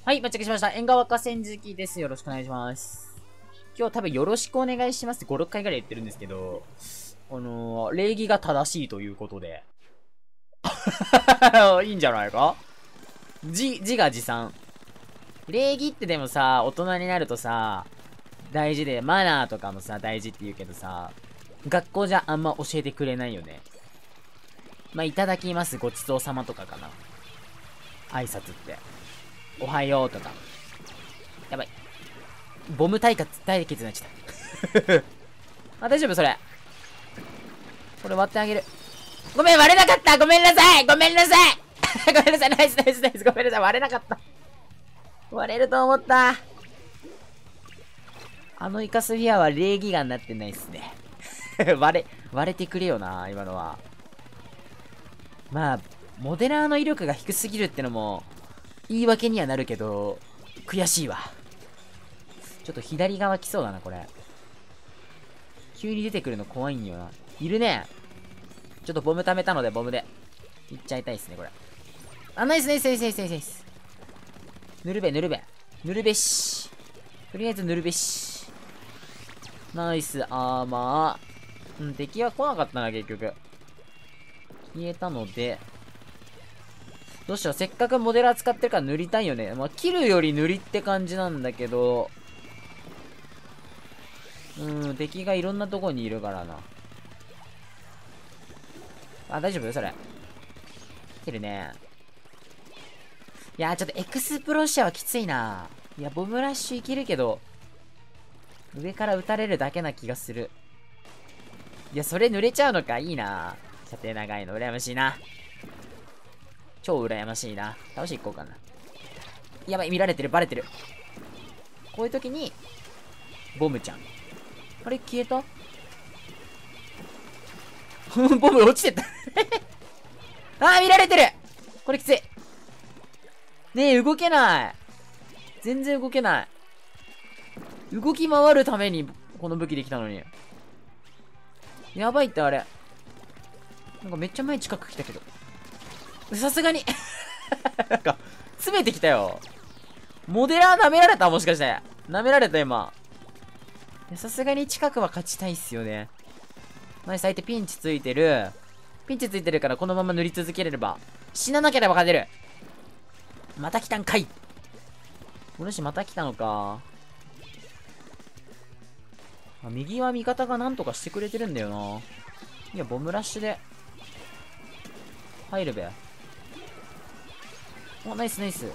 はい、到着しました。縁側河川敷です。よろしくお願いします。今日多分よろしくお願いしますって5、6回ぐらい言ってるんですけど、礼儀が正しいということで。いいんじゃないか。自画自賛。礼儀ってでもさ、大人になるとさ、大事で、マナーとかもさ、大事って言うけどさ、学校じゃあんま教えてくれないよね。まあ、いただきます、ごちそうさまとかかな。挨拶って。おはようとか。やばい。ボム対決になっちゃった。あ、大丈夫それ。これ割ってあげる。ごめん、割れなかった。ごめんなさい。ごめんなさい。ごめんなさい。ナイスナイスナイス。ごめんなさい。割れなかった。割れると思った。あのイカスフィアは礼儀がになってないっすね。割れてくれよな、今のは。まあ、モデラーの威力が低すぎるってのも、言い訳にはなるけど、悔しいわ。ちょっと左側来そうだな、これ。急に出てくるの怖いんよな。いるね。ちょっとボム貯めたので、ボムで。いっちゃいたいっすね、これ。あ、ナイスナイスナイスナイスナイスナイス。塗るべ、塗るべ。塗るべし。とりあえず塗るべし。ナイスアーマー。うん、敵は来なかったな、結局。消えたので。どうしよう。せっかくモデラー使ってるから塗りたいよね。まあ、切るより塗りって感じなんだけど。敵がいろんなとこにいるからな。あ、大丈夫それ。来てるね。いやー、ちょっとエクスプロシアはきついな。いや、ボムラッシュいけるけど、上から撃たれるだけな気がする。いや、それ濡れちゃうのか。いいな。射程長いの羨ましいな。超羨ましいな。倒し行こうかな。やばい、見られてる、バレてる。こういう時に、ボムちゃん。あれ、消えたボム落ちてったあー、見られてる。これきつい。ねえ、動けない。全然動けない。動き回るために、この武器できたのに。やばいってあれ。なんかめっちゃ前近く来たけど。さすがになんか、詰めてきたよ。モデラー舐められたもしかして。舐められた今。さすがに近くは勝ちたいっすよね。ナイス、相手ピンチついてる。ピンチついてるからこのまま塗り続けれれば。死ななければ勝てる。また来たんかい。お主また来たのか。右は味方がなんとかしてくれてるんだよな。いや、ボムラッシュで。入るべ。お、ナイスナイス。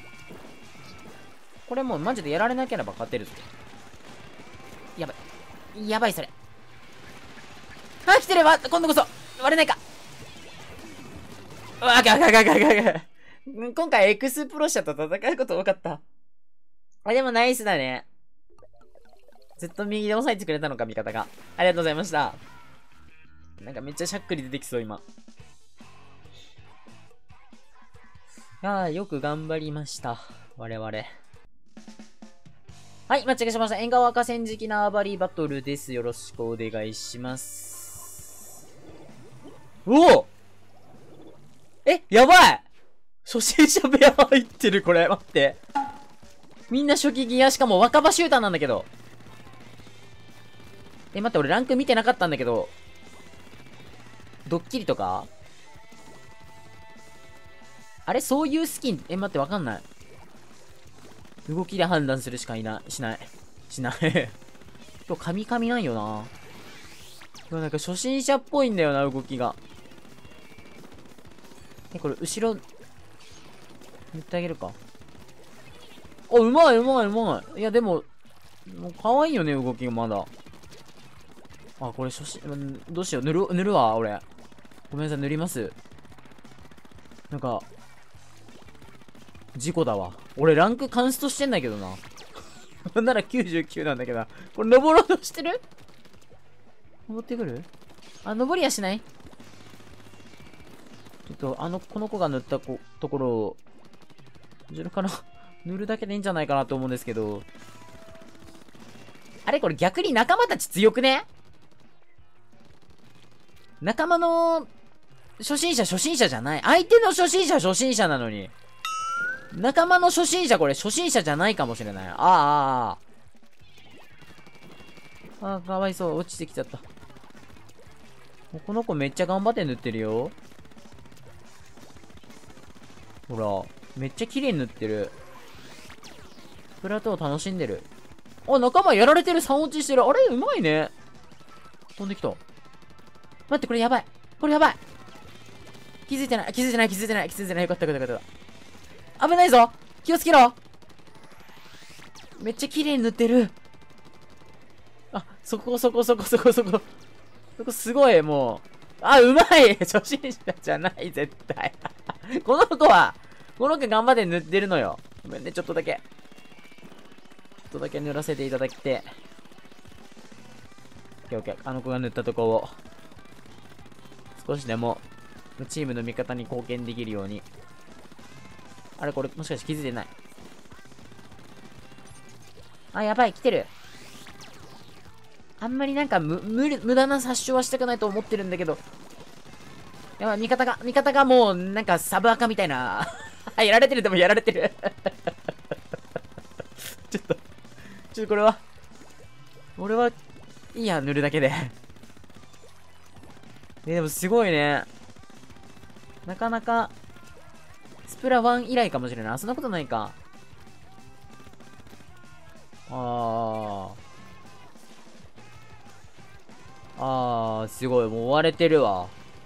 これもうマジでやられなければ勝てるぞ。やばい。やばい、それ。あ、来てるわ今度こそ割れないか。うわ、今回エクスプロシャと戦うこと多かった。あ、でもナイスだね。ずっと右で押さえてくれたのか、味方が。ありがとうございました。なんかめっちゃしゃっくり出てきそう、今。よく頑張りました。我々。はい、間違えしました。縁側河川敷縄張りバトルです。よろしくお願いします。おおやばい初心者部屋入ってる、これ。待って。みんな初期ギア、しかも若葉シューターなんだけど。待って、俺ランク見てなかったんだけど。ドッキリとかあれそういうスキン、待って、わかんない。動きで判断するしかしない。しない。今日、カミカミなんよな。でもなんか初心者っぽいんだよな、動きが。これ、後ろ、塗ってあげるか。うまいうまいうまい。いや、でも、もう可愛いよね、動きがまだ。これ初心、どうしよう。塗るわ、俺。ごめんなさい、塗ります。なんか、事故だわ。俺ランクカンストしてんだけどな。なんなら99なんだけどな。これ登ろうとしてる？登ってくる？登りはしない？ちょっと、この子が塗ったところを、後ろから塗るだけでいいんじゃないかなと思うんですけど。あれこれ逆に仲間たち強くね？仲間の初心者じゃない。相手の初心者なのに。 仲間の初心者、これ初心者じゃないかもしれない。かわいそう。落ちてきちゃった。この子めっちゃ頑張って塗ってるよ。ほら。めっちゃ綺麗に塗ってる。プラトー楽しんでる。あ、仲間やられてる。3落ちしてる。あれうまいね。飛んできた。待って、これやばい。これやばい。気づいてない。気づいてない。気づいてない。気づいてない。よかったよかったよかった。危ないぞ。気をつけろ。めっちゃ綺麗に塗ってる。あ、そこすごい、もう。あ、うまい。初心者じゃない、絶対。この子頑張って塗ってるのよ。ごめんね、ちょっとだけ塗らせていただきて。オッケー。あの子が塗ったとこを、少しでも、チームの味方に貢献できるように。あれ、これ、もしかして気づいてない。あ、やばい、来てる。あんまりなんか無駄な殺傷はしたくないと思ってるんだけど。やばい、味方がもう、なんかサブアカみたいな。やられてる、でもやられてる。ちょっとこれは、俺は、いいや、塗るだけで。でもすごいね。なかなか、スプラ1以来かもしれない。そんなことないか。すごい。もう追われてるわ。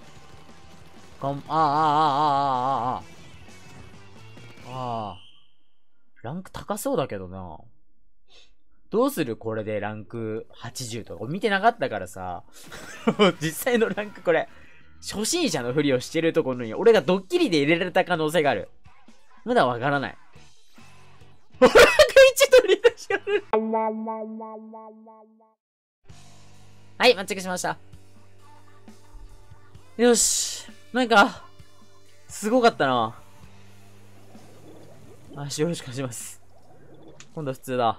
ランク高そうだけどな。どうするこれでランク80とか。見てなかったからさ。実際のランクこれ。初心者のふりをしてるところに、俺がドッキリで入れられた可能性がある。まだわからない。ランク1取り出しがる。はい、マッチングしました。よし。なんか、すごかったな。よろしくお願いします。今度は普通だ。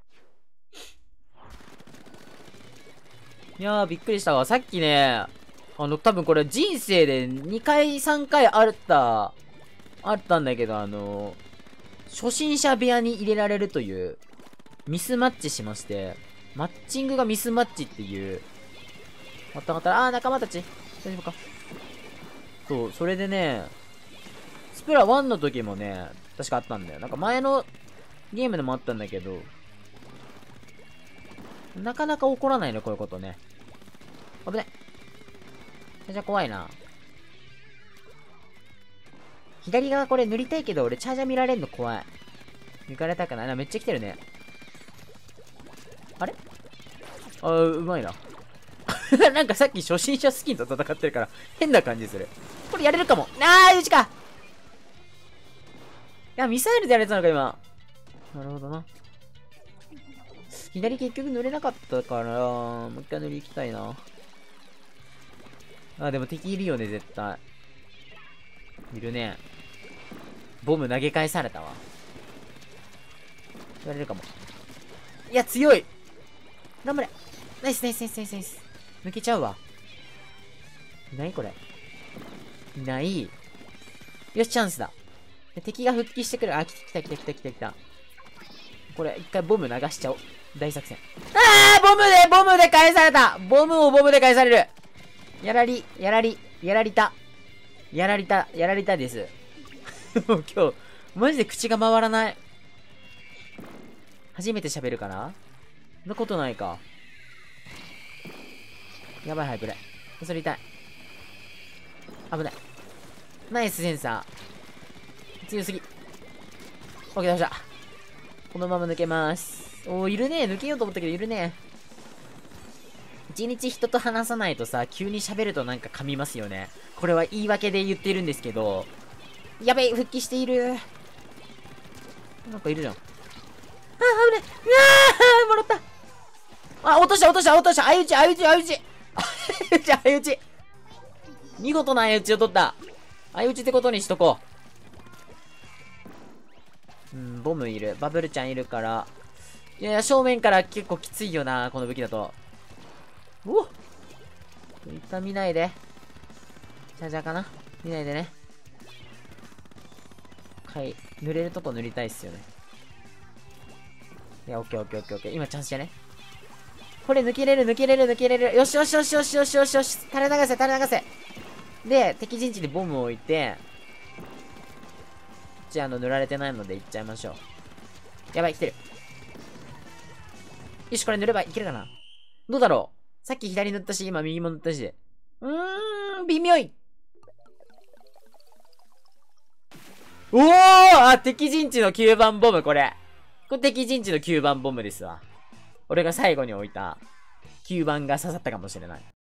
いやー、びっくりしたわ。さっきね、多分これ人生で2回3回あったんだけど、初心者部屋に入れられるという、ミスマッチしまして、マッチングがミスマッチっていう、仲間たち大丈夫か。そう、それでね、スプラ1の時もね、確かあったんだよ。なんか前のゲームでもあったんだけど、なかなか起こらないね、こういうことね。危ない。じゃ怖いな。左側これ塗りたいけど、俺チャージャー見られんの怖い。抜かれたくないな。めっちゃ来てるね。あれうまいな。なんかさっき初心者スキンと戦ってるから、変な感じする。これやれるかも。うちか。いや、ミサイルでやれてたのか、今。なるほどな。左結局塗れなかったから、もう一回塗り行きたいな。でも敵いるよね、絶対。いるね。ボム投げ返されたわ。やれるかも。いや、強い。頑張れ。ナイス。抜けちゃうわ。いないこれ。いない。よし、チャンスだ。敵が復帰してくる。来た。これ、一回ボム流しちゃおう。大作戦。ボムで返された。ボムで返される。やられたです。もう今日、マジで口が回らない。初めて喋るかな？そんなことないか。やばい、これ。それ痛い。危ない。ナイスセンサー。強すぎ。オッケー、倒した。このまま抜けます。いるね。抜けようと思ったけど、いるね。一日人と話さないとさ、急に喋るとなんか噛みますよね。これは言い訳で言ってるんですけど。やべえ、復帰している。なんかいるじゃん。危ない。もらった。落とした。相打ち。見事な相打ちを取った。相打ちってことにしとこう。ボムいる。バブルちゃんいるから。いや、正面から結構きついよな、この武器だと。一旦見ないで。チャージャーかな見ないでね。はい。 塗れるとこ塗りたいっすよね。いや、オッケーオッケーオッケーオッケー。今チャンスじゃね？これ抜けれる抜けれる抜けれる。よしよしよしよしよしよしよし。垂れ流せ垂れ流せ。で、敵陣地にボムを置いて、こっち塗られてないので行っちゃいましょう。やばい、来てる。よし、これ塗ればいけるかな？どうだろう？さっき左塗ったし、今右も塗ったし。微妙い。おーあ、敵陣地の9番ボム、これ。これ敵陣地の9番ボムですわ。俺が最後に置いた9番が刺さったかもしれない。